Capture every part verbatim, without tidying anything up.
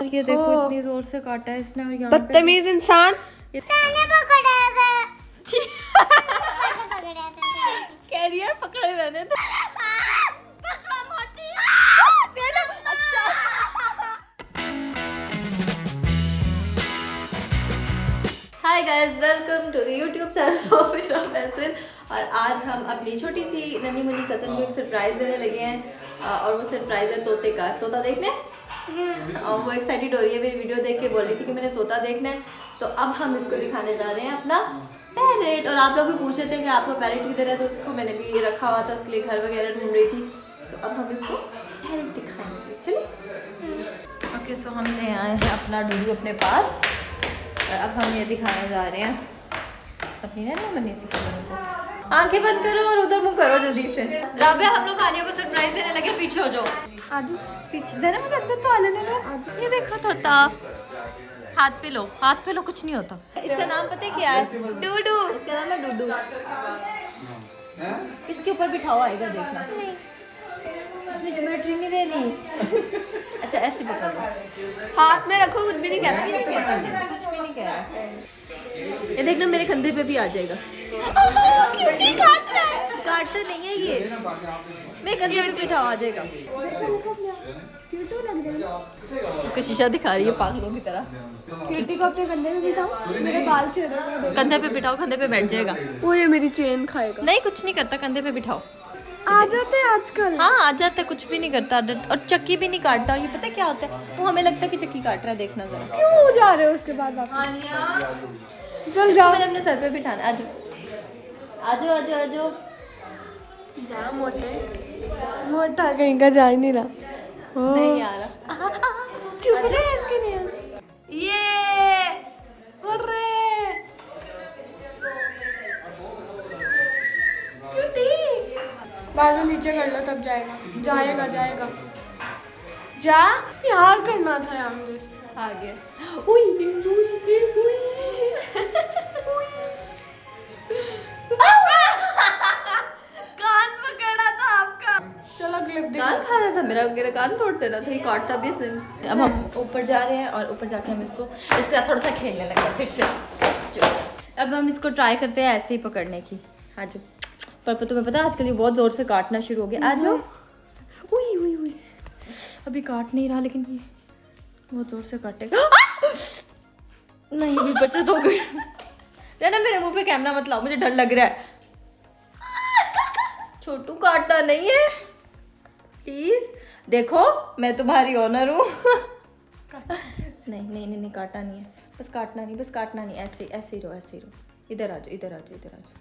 ये देखो इतनी जोर से काटा है इसने। और यहाँ बदतमीज इंसान। कह रही है पकड़े मैंने तो। Hi guys, welcome to the YouTube channel of मेरा फैसल। और आज हम अपनी छोटी सी नन्ही मुन्नी कज़न को एक सरप्राइज देने लगे हैं। और वो सरप्राइज है तोते का। तोता देखने और वो एक्साइटेड हो रही है, मेरी वीडियो देख के बोल रही थी कि मैंने तोता देखना है। तो अब हम इसको दिखाने जा रहे हैं अपना पैरेट। और आप लोग भी पूछ रहे थे कि आपको पैरेट किधर है, तो उसको मैंने भी रखा हुआ था, उसके लिए घर वगैरह ढूंढ रही थी। तो अब हम इसको पैरेट दिखाएंगे, चलिए। ओके, सो हम ले आए हैं अपना डूडू अपने पास। अब हम ये दिखाने जा रहे हैं अपनी नन्ही मुन्नी सी कज़न को। आंखें बंद करो और उधर मुंह करो जल्दी से। राबिया, हम लोग आनिया को सरप्राइज देने लगे, पीछे हो जाओ। आज पीछे देना, मुझे अंदर तो आ लेने दो। ये देखो तोता, हाथ पे लो, हाथ पे लो, कुछ नहीं होता। इसका नाम पता है क्या है? डूडू। इसका नाम है डूडू। इसके ऊपर बिठाओ, आएगा देखना। अपनी ज्योमेट्री नहीं देनी। अच्छा ऐसे पकड़ो, हाथ में रखो, कुछ भी नहीं कहता। कुछ भी नहीं कह रहा। ये देखना मेरे कंधे पे भी आ जाएगा। काट रहा है। काटता नहीं है ये, मेरे कंधे पे बिठाओ, आ जाएगा। इसको शीशा दिखा रही है पागलों की तरह। क्यूटी को अपने कंधे पे बिठाओ, मेरे बाल छेड़ रहे हैं। कंधे पे बिठाओ, कंधे पे बैठ जाएगा। वो ये मेरी चेन खाएगा। नहीं, कुछ नहीं करता, कंधे पे बिठाओ। आ जाते हैं आजकल। हाँ आ जाता है, कुछ भी नहीं करता। और चक्की भी नहीं काटता। और ये पता है क्या होता है, वो हमें लगता है कि चक्की काट रहा है। देखना जरा क्यों जा रहे हो उसके बाद वापस? चल जाओ, मैंने अपने सर पे बिठाना। आजो आजो आजो आजो जा। मोटे मोटा कहीं का जा ही नहीं रहा। नहीं आ रहा। चुप रहे इसके नेल्स। ये अरे बाजू नीचे कर लो, तब जाएगा। जाएगा जाएगा जा। प्यार करना था यार मुझे। आ गया। उई उई उई कान पकड़ा था आपका। चलो क्लिप दिखा। कान खाना था मेरा, मेरा कान तोड़ देना था। ये काटता भी इसने। अब हम ऊपर जा रहे हैं और ऊपर जाके हम इसको इसके साथ थोड़ा सा खेलने लगे फिर से। अब हम इसको ट्राई करते हैं ऐसे ही पकड़ने की। हाँ जो पर तुम्हें पता है आजकल ये बहुत जोर से काटना शुरू हो गया। आ जाओ। उई उई उई अभी काट नहीं रहा, लेकिन ये बहुत जोर से काटेगा। नहीं भी बचत हो गई। ना मेरे मुंह पे कैमरा मत लाओ, मुझे डर लग रहा है। छोटू काटना नहीं है प्लीज। देखो मैं तुम्हारी ऑनर हूँ। नहीं नहीं नहीं नहीं काटना नहीं है, बस काटना नहीं, बस काटना नहीं। ऐसे ऐसे ही रहो, ऐसे ही रहो। इधर आ जाओ, इधर आ जाओ, इधर आ जाओ।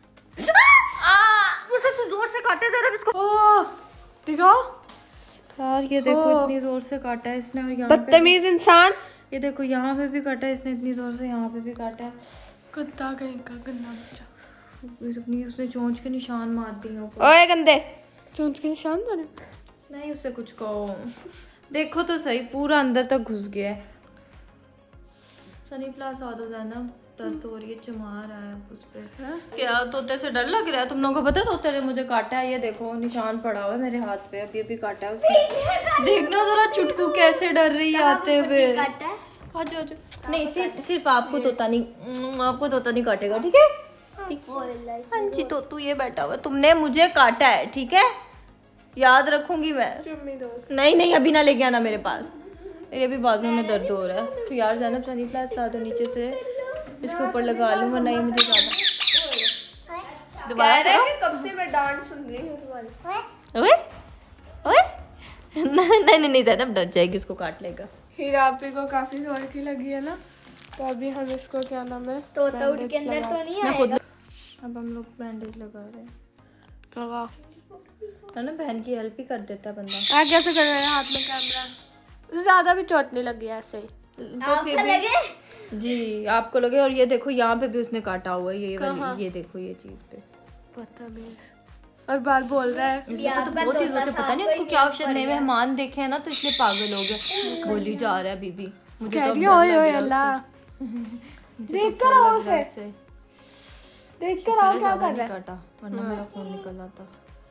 मुझे तो जोर से काटे जरा इसको। दिखाओ यार, ये देखो इतनी जोर से काटा है इसने। और यहाँ बदतमीज इंसान। ये देखो यहाँ पे भी काटा है इसने इतनी जोर से, यहाँ पे भी काटा है। कुत्ता कहीं का गंदा बच्चा। अपनी उसने चोंच के निशान मार दिए। ओए गंदे, चोंच के निशान मारे? नहीं, उससे कुछ कहो। देखो तो सही, पूरा अंदर तक घुस गया है। सनी प्लास आ दो ज़ैनब, दर्द हो रही है, चुमा रहा है उस पे। क्या तोते से डर लग रहा है? तुम लोगों को पता है तोते ने मुझे काटा है? ये देखो निशान पड़ा हुआ है मेरे हाथ पे, अभी अभी काटा है उसने। देखना जरा चुटकू कैसे डर रही है आते हुए। आजो आजो। नहीं, सिर्फ सिर्फ आपको तोता नहीं, आपको तोता नहीं काटेगा, ठीक है? हाँ जी, तो तू ये बैठा हुआ, तुमने मुझे काटा है, ठीक है? याद रखूंगी मैं। नहीं नहीं, अभी ना लेके आना मेरे पास, मेरे भी बाजू में दर्द हो रहा है। तो यार ज़ैनब सनी प्लास ला दो नीचे से, इसके ऊपर लगा लूँ, वरना ये मुझे ज़्यादा दोबारा करो। कब से मैं डांट सुन रही हूँ तुम्हारी। ओए ओए नहीं नहीं नहीं ज़ैनब डर जाएगी, उसको काट लेगा। हीरा आपी को काफी जोर की लगी है ना, तो अभी हम इसको क्या नाम है, तोता उठ के अंदर तो नहीं आएगा। अब हम लोग बैंडेज लगा रहे हैं। लगा ना, बहन की हेल्प ही कर देता है बंदा। आ कैसे कर रहे हैं हाथ में कैमरा? ज्यादा भी चोट नहीं लगी ऐसे ही। तो फिर भी लगे? जी आपको लगे। और ये देखो यहाँ पे भी उसने काटा हुआ है, ये वाली, ये देखो ये चीज पे। पता नहीं। और बार बोल रहा है तो बहुत ही जोर से, पता नहीं उसको क्या औषध नए मेहमान देखे हैं ना, तो इसलिए पागल हो गया, बोली जा रहा है बीबी। मुझे तो अल्लाह देख कर आओ उसे, देख कर आओ क्या कर रहा है। काटा वरना मेरा फोन निकल आता।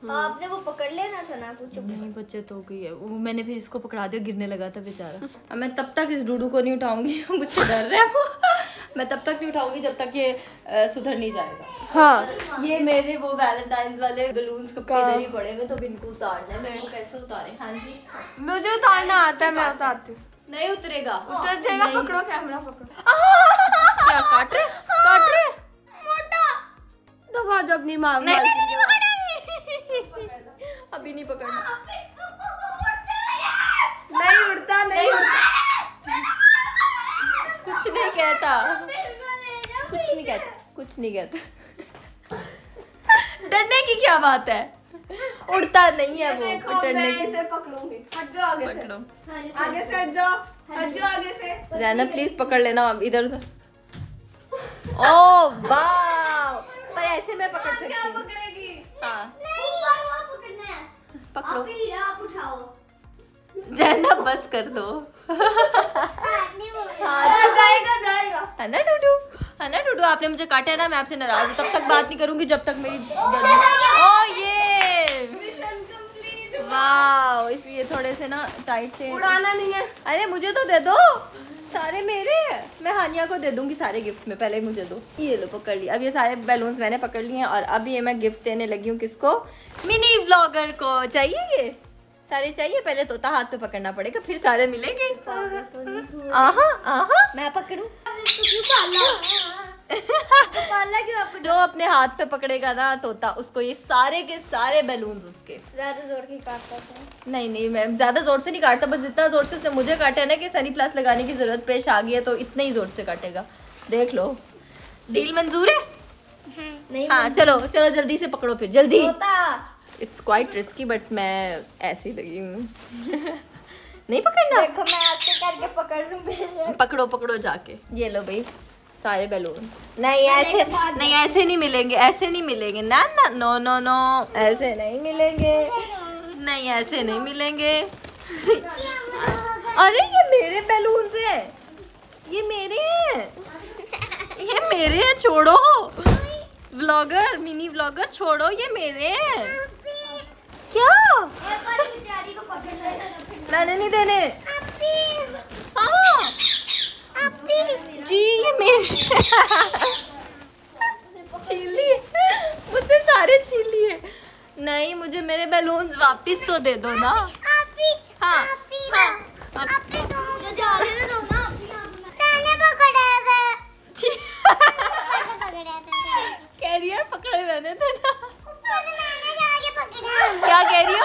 आपने वो पकड़ लेना था ना कुछ। नहीं बच्चे तो गई है वो, मैंने फिर इसको पकड़ा दिया, गिरने लगा था बेचारा। अब मैं तब तक इस डूडू को नहीं उठाऊंगी, मुझसे डर रहा है वो। मैं तब तक नहीं उठाऊंगी जब तक ये आ, सुधर नहीं जाएगा। हाँ ये मेरे वो वैलेंटाइन वाले बलून्स कब इधर ही पड़े हुए, तो इनको उतारना है। मैं वो कैसे उतारे? हाँ जी मुझे उतारना आता है, मैं उतारती हूँ। नहीं उतरेगा, उतर जाएगा। पकड़ो कैमरा पकड़ो। क्या काट रहे काट रहे मोटा दफा जब नहीं मार नहीं नहीं नहीं पकड़ना अभी नहीं पकड़ना। नहीं उड़ता नहीं उड़ता। कुछ नहीं कहता कुछ नहीं कहता कुछ नहीं कहता। डरने की क्या बात है, उड़ता नहीं है वो। देखो मैं इसे पकड़ूंगी। हट जाओ आगे से, पकड़ो आगे से हट जाओ, हट जाओ आगे से। जैना प्लीज पकड़ लेना इधर उधर। ओ वाह, पर ऐसे मैं पकड़ सकती हूँ। पकड़ेगी। हाँ पकड़ना है, पकड़ो आप ही आप उठाओ। जैना बस कर दो। हाँ जाएगा जाएगा। है ना डूडू, है ना डूडू, आपने मुझे काटा है ना, मैं आपसे नाराज हूँ। तब तक बात नहीं करूंगी जब तक मेरी ओ ये वाह, इसलिए थोड़े से ना टाइट से। उड़ाना नहीं है। अरे मुझे तो दे दो, सारे मेरे हैं। मैं हानिया को दे दूंगी सारे गिफ्ट में, पहले मुझे दो। ये लो पकड़ लिया। अब ये सारे बैलून्स मैंने पकड़ लिए हैं और अब ये मैं गिफ्ट देने लगी हूँ। किसको? मिनी व्लॉगर को। चाहिए ये सारे चाहिए? पहले तोता हाथ पे पकड़ना पड़ेगा, फिर सारे मिलेंगे। आहा आहा मैं पकड़ूं? क्यों पाला? पाला क्यों आपको? जो अपने हाथ पे पकड़ेगा ना तोता, उसको ये सारे के सारे बैलून्स उसके। ज्यादा जोर की काटता था। नहीं नहीं मैं ज्यादा जोर से नहीं काटता, बस जितना जोर से उसने मुझे काटा है ना कि सनी प्लस लगाने की जरूरत पेश आ गई है, तो इतने ही जोर से काटेगा। देख लो। डील मंजूर है? नहीं हाँ चलो चलो जल्दी से पकड़ो फिर जल्दी। होता। इट्स क्वाइट रिस्की बट मैं ऐसी लगी हूँ। नहीं पकड़ना? देखो मैं आपसे करके पकड़ लूं फिर। पकड़ो पकड़ो जाके। ये लो भाई सारे बैलून। नहीं ऐसे नहीं, ऐसे नहीं मिलेंगे, ऐसे नहीं मिलेंगे ना ना नो नो नो, ऐसे नहीं मिलेंगे। नहीं ऐसे नहीं मिलेंगे। अरे ये मेरे बैलून हैं, ये मेरे हैं, ये मेरे हैं। छोड़ो व्लॉगर, मिनी व्लॉगर छोड़ो, ये मेरे हैं। क्या? मैंने नहीं देने। हाँ जी ये मेरे छीन लिए मुझसे, सारे छीन लिए। नहीं मुझे मेरे बैलून्स वापस तो दे दो ना। हाँ हाँ कह रही है पकड़े मैंने थे ना। क्या कह रही हो?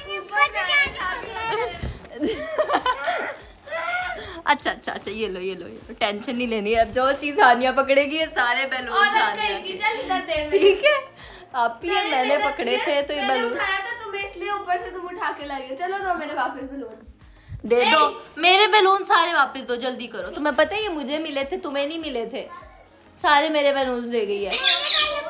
अच्छा अच्छा अच्छा ये लो ये लो ये लो, टेंशन नहीं लेनी। अब जो चीज हानिया पकड़ेगी ये सारे बैलून ठीक है। आप ही मैंने पकड़े थे तो ये बैलून तुम्हें इसलिए ऊपर से तुम उठा के लाए। चलो दो मेरे वापस बैलून दे दो। मेरे बैलून सारे वापस दो, जल्दी करो। तुम्हें पता है ये मुझे मिले थे, तुम्हें नहीं मिले थे। सारे मेरे बैलून दे गई है।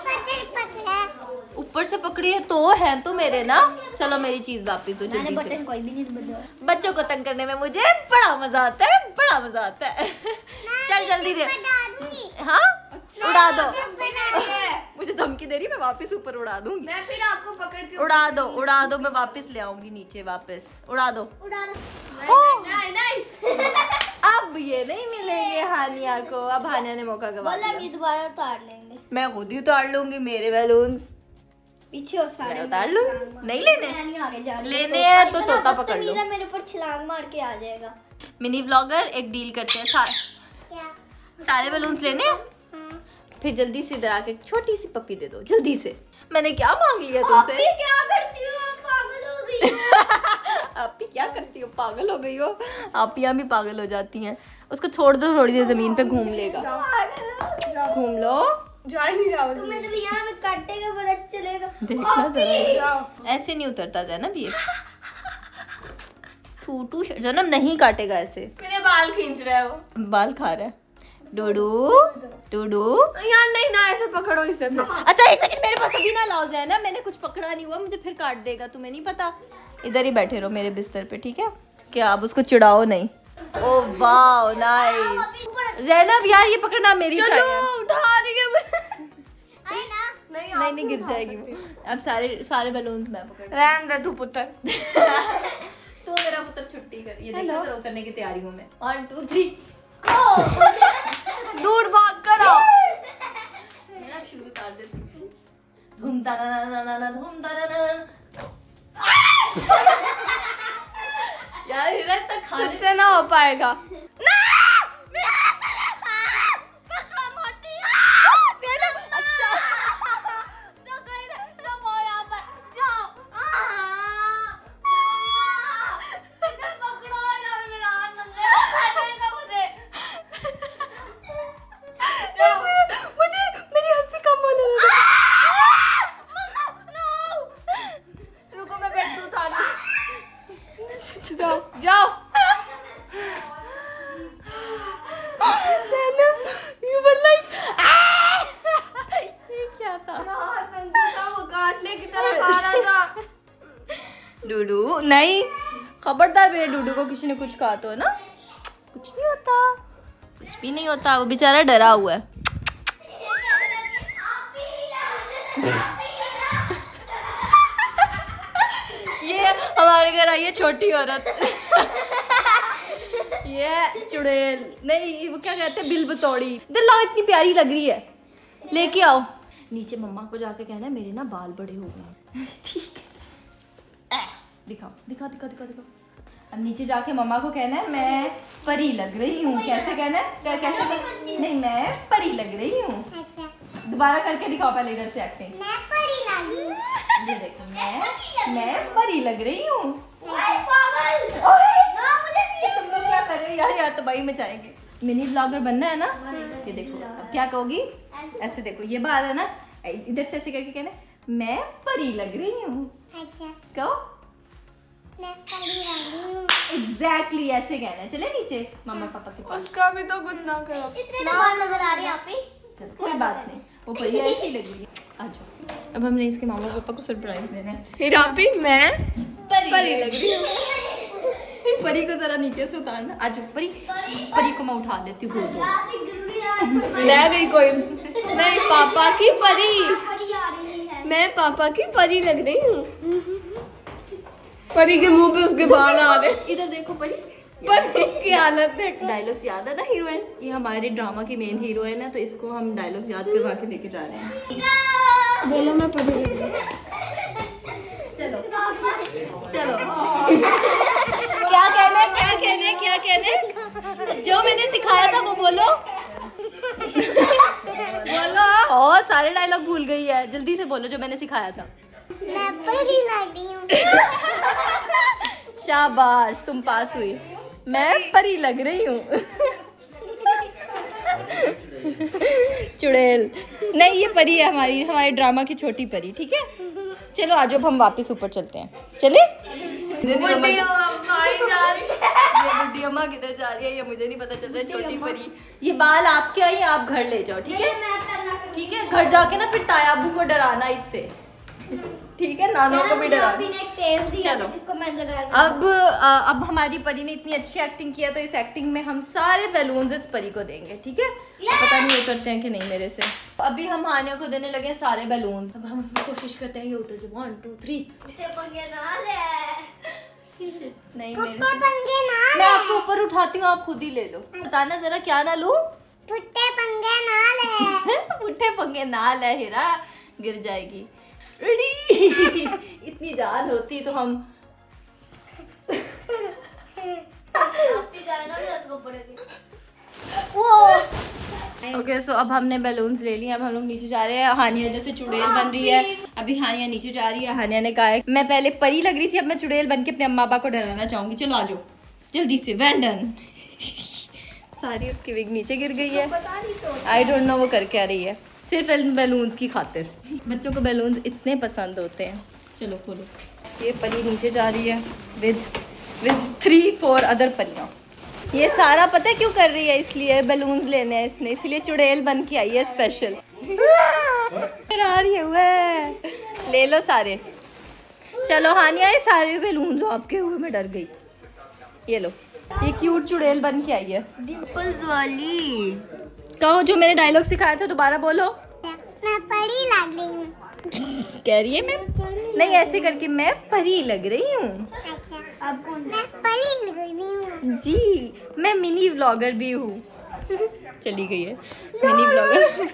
ऊपर से पकड़ी है तो है तो मेरे ना। चलो मेरी चीज वापस दो जल्दी से। कोई भी नहीं बदला। बच्चों को तंग करने में मुझे बड़ा मजा आता है, बड़ा मजा आता है। चल जल्दी दे। हाँ उड़ा दो। मुझे धमकी दे रही, मैं वापस ऊपर उड़ा दूंगी। मैं फिर आपको पकड़ के उड़ा दो उड़ा दो, मैं वापस ले आऊंगी नीचे वापस। उड़ा दो। उड़ा दो। नहीं नहीं अब ये नहीं मिलेंगे हानिया को। अब हानिया ने मौका गवा बोला हम दिया। ये दोबारा उतार लेंगे। मैं खुद ही उतार लूंगी मेरे बैलून्स। पीछे हो सारे। मैं उतार लूंगी। नहीं लेने? मैं नहीं आगे जा रही। लेने हैं तो इतना तोता पकड़ लो। बदतमीज है, मेरे ऊपर छलांग मार के आ जाएगा। मिनी व्लॉगर एक डील करते हैं। सा, क्या? सारे बैलून्स लेने हैं? हाँ। फिर जल्दी से इधर आके छोटी सी पप्पी दे दो जल्दी से। मैंने क्या मांग लिया तुमसे? आप ही क्या करती हो? आप पागल हो गई हो। आप ही क्या करती हो? पागल हो गई हो? आप यहाँ भी पागल हो जाती हैं। उसको छोड़ दो, थोड़ी देर जमीन पे घूम लेगा। पागल हो गई। घूम लो। जा ही नहीं रहा तुम्हें जब यहाँ में काटेगा पता चलेगा। देखना जरा। हूँ। ऐसे नहीं उतरता जैनब ये। छोटू जैनब नहीं काटेगा ऐसे। मेरे बाल खींच रहे हो। बाल खा रहा है। डूडू डूडू यार नहीं ना, ऐसे पकड़ो इसे फिर। अच्छा एक सेकंड मेरे पास अभी ना लाओ जैनब, मैंने कुछ पकड़ा नहीं हुआ, मुझे फिर काट देगा। तुम्हें नहीं पता? इधर ही बैठे रहो मेरे बिस्तर पे, ठीक है? क्या अब उसको चिढ़ाओ नहीं। Oh wow nice. जैनब यार ये पकड़ना मेरी चलो उठा रही है। नहीं नहीं नहीं गिर जाएगी वो। अब सारे सारे बैलून्स मैं पकड़। रहने दे तू पुत्र। तो मेरा पुत्र छुट्टी कर। ये देखो सर उतरने की तैयारियों में। वन टू थ्री दूर भाग कर आओ। मैं शूज उतार देती हूँ। धूम ता ना ना ना ना धूम ता ना ना। यार हिरा तक खाने से ना हो पाएगा। जाओ जाओ। You were like, ये क्या था? वो काटने की तरफ आ रहा था। डूडू नहीं, खबरदार मेरे डूडू को किसी ने कुछ कहा तो है ना। कुछ नहीं होता, कुछ भी नहीं होता। वो बेचारा डरा हुआ है। ये हमारे घर आई है छोटी औरत। ये चुड़ैल नहीं, वो क्या कहते हैं, बिल बतौड़ी। दिल्ला इतनी प्यारी लग रही है, लेके आओ। नीचे मम्मा को जाके कहना है मेरे ना बाल बड़े हो गए। ठीक है, दिखाओ दिखाओ दिखाओ दिखाओ दिखाओ। अब नीचे जाके मम्मा को कहना है मैं परी लग रही हूँ। कैसे कहना है? कैसे कहना? नहीं मैं परी लग रही हूँ। दोबारा करके दिखाओ पहले इधर से एक्टिंग। मैं परी लगी। ये देखो मैं मैं परी लग रही हूँ। तुम लोग क्या कर रहे हो यार? यार तो भाई मचाएंगे। मिनी ब्लॉगर बनना है ना? ये देखो अब क्या कहोगी? ऐसे देखो ये बाल है ना, इधर से ऐसे करके कहना मैं परी लग रही हूँ। कहो मैं परी लगी हूँ। एग्जैक्टली ऐसे कहना है। चले नीचे मम्मा पापा के पास। उसका भी तो कुछ ना करो। इतने तो बाल नजर आ रहे हैं यहाँ पे। चल, कोई बात नहीं, वो परी ऐसी लग रही है। आ जाओ, अब हमने इसके मामा पापा को सरप्राइज देना है। हीरा पे मैं परी, परी लग रही हूँ। परी को जरा नीचे से उतारना। आज परी परी को मैं उठा लेती हूँ। रह गई कोई नहीं। पापा की परी, परी आ रही है। मैं पापा की परी लग रही हूँ। परी के मुंह पे उसके बाल आ रहे। इधर देखो परी, परी की हालत देखो। डायलॉग्स याद है ना हीरोइन? ये हमारे ड्रामा की मेन हीरोइन है, तो इसको हम डायलॉग्स याद करवा के लेके जा रहे हैं। बोलो मैं परी लग रही हूँ। चलो चलो क्या कहना है, क्या कहना है, क्या कहना है? जो मैंने सिखाया था वो बोलो। बोलो। और सारे डायलॉग भूल गई है, जल्दी से बोलो जो मैंने सिखाया था। मैं परी लग रही हूँ। शाबाश, तुम पास हुई। मैं परी लग रही हूँ। चुड़ैल नहीं, ये परी है हमारी, हमारे ड्रामा की छोटी परी। ठीक है चलो आज अब हम वापस ऊपर चलते हैं। चले? बुड्ढी अम्मा किधर जा रही है ये मुझे नहीं पता चल रहा है। छोटी परी, ये बाल आपके आई, आप घर ले जाओ। ठीक है ठीक है, घर जाके ना फिर तायाबू को डराना इससे। ठीक है, नानों को भी डरा। चलो अब आ, अब हमारी परी ने इतनी अच्छी एक्टिंग किया, तो इस एक्टिंग में हम सारे बैलून्स इस परी को देंगे। ठीक है, पता नहीं उतरते हैं कि नहीं मेरे से। अभी हम हानिया को देने लगे सारे बैलून। अब हम कोशिश करते हैं ये उतर जाए। One two three. नहीं मेरे से। मैं आपको ऊपर उठाती हूँ, आप खुद ही ले लो। बताना जरा क्या ना लूं? पुट्टे पंगे ना ले। पुट्टे पंगे ना ले हीरा, गिर जाएगी। इतनी जान होती तो हम ओके सो अब हमने बैलून्स ले लिए। अब हम लोग नीचे जा रहे हैं। हानिया जैसे चुड़ैल बन रही है। अभी हानिया नीचे जा रही है। हानिया ने कहा है मैं पहले परी लग रही थी, अब मैं चुड़ैल बन के अपने अम्मा पापा को डराना चाहूंगी। चलो आ जाओ जल्दी से। वैंडन सारी उसकी विग नीचे गिर गई है। आई डोंट नो वो कर क्या रही है, सिर्फ बैलून्स की खातिर। बच्चों को बैलून्स इतने पसंद होते हैं। चलो खोलो। ये परी नीचे जा रही है with with three four other परियाँ। ये सारा पता है क्यों कर रही है? इसलिए बैलून्स लेने हैं इसने, इसलिए चुड़ैल बन के आई है स्पेशल। आ रही है, ले लो सारे। चलो हानिया, ये सारे बैलून्स आपके हुए मैं डर गई। ये लो, ये क्यूट चुड़ैल बन के आई है। डिम्पल्स वाली। कहो जो मैंने डायलॉग सिखाया था दोबारा बोलो। मैं परी लग रही हूँ। कह रही है मैं नहीं, ऐसे करके मैं परी लग रही हूँ। अच्छा अब कौन? मैं परी लग रही हूँ जी, मैं मिनी व्लॉगर भी हूँ। चली गई है मिनी व्लॉगर।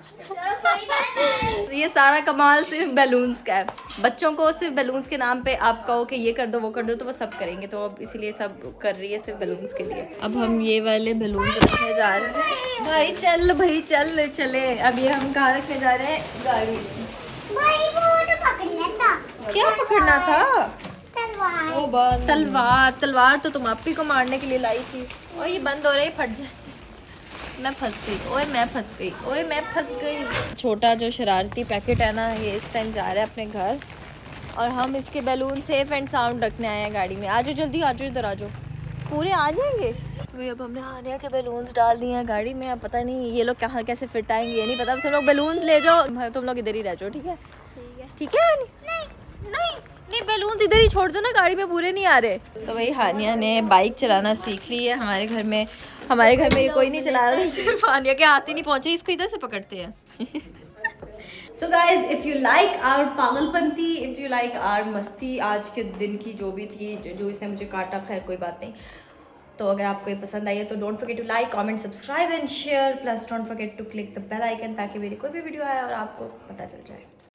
ये सारा कमाल सिर्फ बैलून्स का है। बच्चों को सिर्फ बैलून्स के नाम पे आप कहो कि ये कर दो वो कर दो तो वो सब करेंगे, तो अब इसीलिए सब कर रही है सिर्फ बैलून्स के लिए। अब हम ये वाले बैलून्स रखने जा रहे हैं। भाई चल भाई चल चले। अब ये हम कहाँ रखने जा रहे हैं? गाड़ी। भाई वो तो पकड़ लेता। क्या पकड़ना था? तलवार। ओ बस तलवार। तलवार तो तुम आप ही को मारने के लिए लाई थी। और ये बंद हो रही, फट जाए। मैं फंस गई, ओए मैं फंस गई, ओए मैं फंस गई। छोटा जो शरारती पैकेट है ना, ये इस टाइम जा रहा है अपने घर और हम इसके बैलून सेफ एंड साउंड रखने आए हैं गाड़ी में। आ जाओ जल्दी, आ जाओ इधर आ जाओ, पूरे आ जाएंगे। तो अब हमने आनिया के बैलून्स डाल दिए हैं गाड़ी में। अब पता नहीं ये लोग कहाँ कैसे फिट आएंगे, ये नहीं पता। तुम लोग बैलून्स ले जाओ, तुम लोग इधर ही रह जाओ, ठीक है? ठीक है। नहीं नहीं नहीं, बैलून्स इधर ही छोड़ दो ना, गाड़ी में पूरे नहीं आ रहे। तो वही हानिया ने बाइक चलाना सीख ली है। हमारे घर में हमारे घर में ये कोई नहीं चला रहा, सिर्फ हानिया के हाथ ही नहीं पहुंचे, इसको इधर से पकड़ते हैं। So guys, if you like our पागलपंती, इफ़ यू लाइक आवर मस्ती आज के दिन की जो भी थी, जो, जो इसने मुझे काटा, खैर कोई बात नहीं। तो अगर आपको ये पसंद आई है तो don't forget to like, comment, subscribe and share, plus don't forget to click the bell icon ताकि मेरी कोई भी वीडियो आए और आपको पता चल जाए।